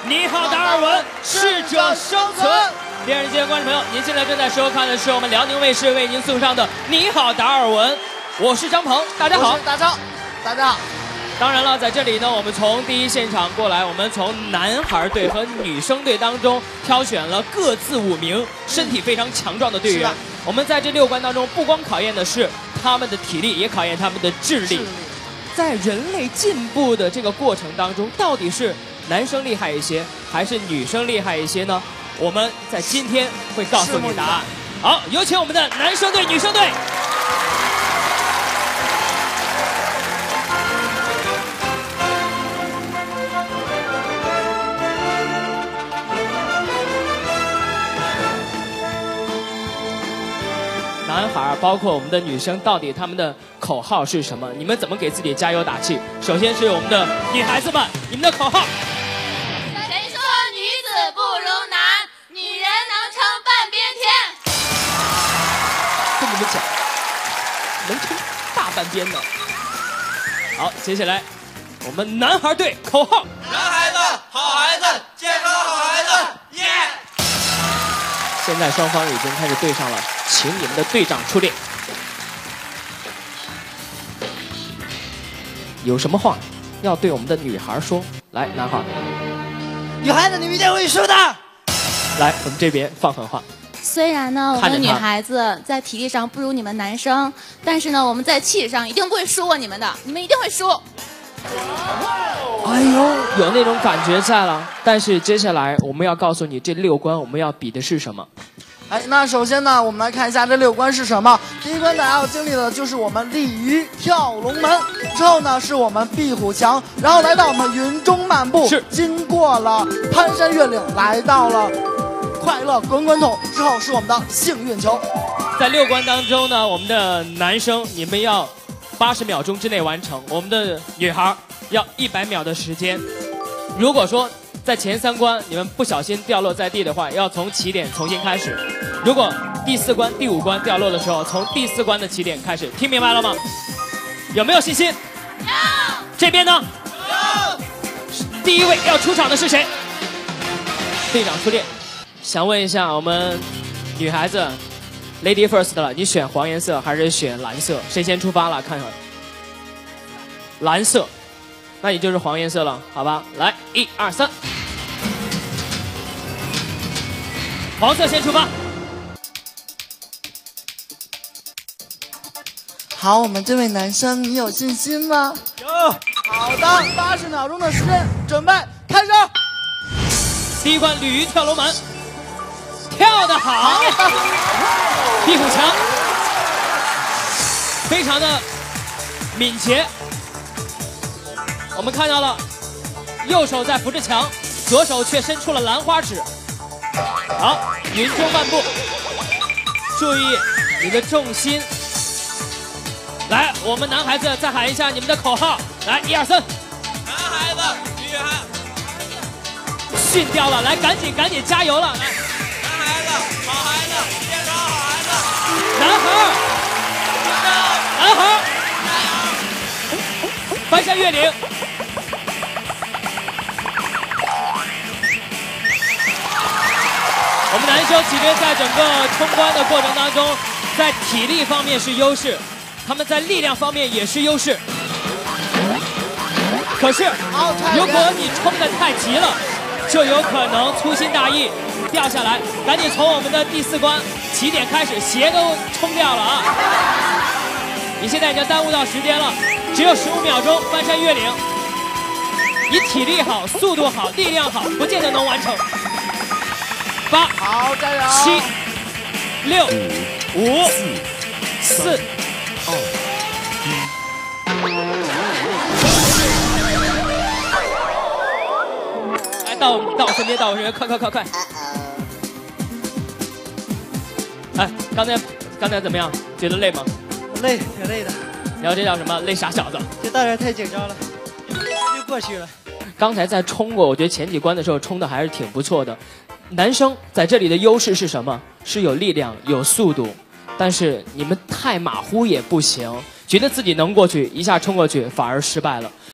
你好，达尔文，适者生存。电视机前观众朋友，您现在正在收看的是我们辽宁卫视为您送上的《你好，达尔文》，我是张鹏，大家好。 我是大张，大家好。 当然了，在这里呢，我们从第一现场过来，我们从男孩队和女生队当中挑选了各自5名身体非常强壮的队员。我们在这6关当中，不光考验的是他们的体力，也考验他们的智力。在人类进步的这个过程当中，到底是男生厉害一些，还是女生厉害一些呢？我们在今天会告诉你答案。好，有请我们的男生队、女生队。男孩包括我们的女生，到底他们的口号是什么？你们怎么给自己加油打气？首先是我们的女孩子们，你们的口号。 谁说女子不如男？女人能撑半边天。 跟你们讲，能撑大半边呢。好，接下来我们男孩队口号： 男孩子，好孩子，健康好孩子，耶！ 现在双方已经开始对上了，请你们的队长出列。有什么话要对我们的女孩说？来，男孩。 女孩子，你们一定会输的。 来，我们这边放狠话。 虽然呢，我们女孩子在体力上不如你们男生，但是呢，我们在气势上一定不会输过你们的，你们一定会输。 哎呦，有那种感觉在了。但是接下来我们要告诉你，这6关我们要比的是什么？ 哎，那首先呢，我们来看一下这6关是什么。第一关大家要经历的就是我们鲤鱼跳龙门，之后呢是我们壁虎墙，然后来到我们云中漫步， 是经过了攀山越岭，来到了快乐滚滚筒，之后是我们的幸运球。 在6关当中呢，我们的男生你们要80秒钟之内完成，我们的女孩要100秒的时间。如果说在前3关你们不小心掉落在地的话，要从起点重新开始。如果第4关、第5关掉落的时候，从第4关的起点开始。听明白了吗？有没有信心？ 有。 这边呢？ 有。 第1位要出场的是谁？队长出列。想问一下我们女孩子 ，Lady First 了，你选黄颜色还是选蓝色？谁先出发了？看看。蓝色，那你就是黄颜色了，好吧？来，1、2、3，黄色先出发。 好，我们这位男生，你有信心吗？ 有。 好的，80秒钟的时间，准备开始。 第1关鲤鱼跳龙门，跳得好，壁虎墙，非常的敏捷。我们看到了，右手在扶着墙，左手却伸出了兰花指。好，云中漫步，注意你的重心。来，我们男孩子再喊一下你们的口号，来，1、2、3。 男孩子，女孩。 训掉了，来，赶紧加油了，来。 男孩子，好孩子，健康好孩子。 男孩，男孩，翻山越岭。我们男生其实在整个冲关的过程当中，在体力方面是优势，他们在力量方面也是优势。可是，如果你冲得太急了，就有可能粗心大意掉下来。赶紧从我们的第4关起点开始，鞋都冲掉了啊！你现在已经耽误到时间了，只有15秒钟翻山越岭。你体力好、速度好、力量好，不见得能完成。8， 好，加油 ！7、6、5、4、来，到我身边，快！哎，刚才怎么样？觉得累吗？ 累，挺累的。 然后这叫什么？累傻小子。 这大人太紧张了，就过去了。 刚才在冲过，我觉得前几关的时候冲的还是挺不错的。男生在这里的优势是什么？是有力量、有速度，但是你们太马虎也不行，觉得自己能过去，一下冲过去反而失败了。